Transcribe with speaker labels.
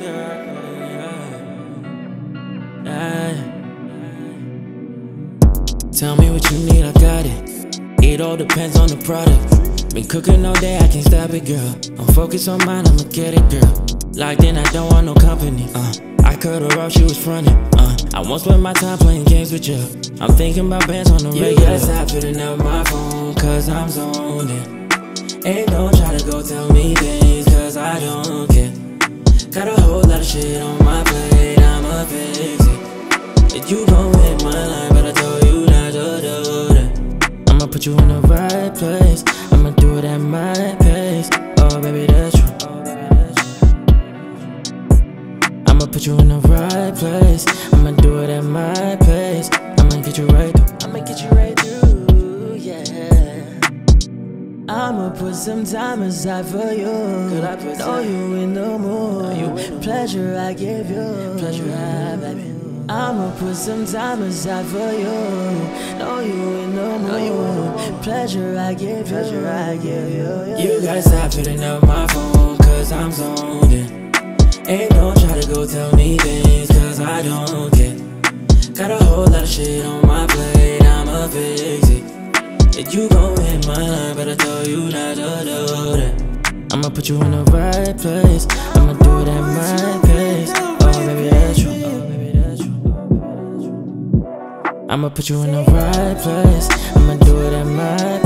Speaker 1: Tell me what you need, I got it. It all depends on the product. Been cooking all day, I can't stop it, girl. I'm focused on mine, I'ma get it, girl. Locked in, I don't want no company. I cut her off, she was frontin'. I won't spend my time playing games with you. I'm thinking about bands on the regular. You gotta stop hitting up my phone, cause I'm zoned in. Ain't don't try to go tell me things, cause I don't care. Got a whole lot of shit on my plate, I'ma fix it. If you gon' hit my line, but I told you not to do that. I'ma put you in the right place, I'ma do it at my pace. Oh baby, that's true. I'ma put you in the right place, I'ma do it at my pace. I'ma get you right through, I'ma get you right through, yeah. I'ma put some time aside for you. Know you in the mood. Pleasure I give you, pleasure I, baby. I'ma put some time aside for you. Know you in the mood. Pleasure I give you, pleasure I give you. You gotta stop hitting up my phone, cause I'm zoned in. Ain't don't try to go tell me things, cause I don't care. Got a whole lot of shit on my plate, I'ma fix it. If you gon' hit my line, but I told you not to do that. I'ma put you in the right place, I'ma do it at my pace. Oh baby, that's true. I'ma put you in the right place, I'ma do it at my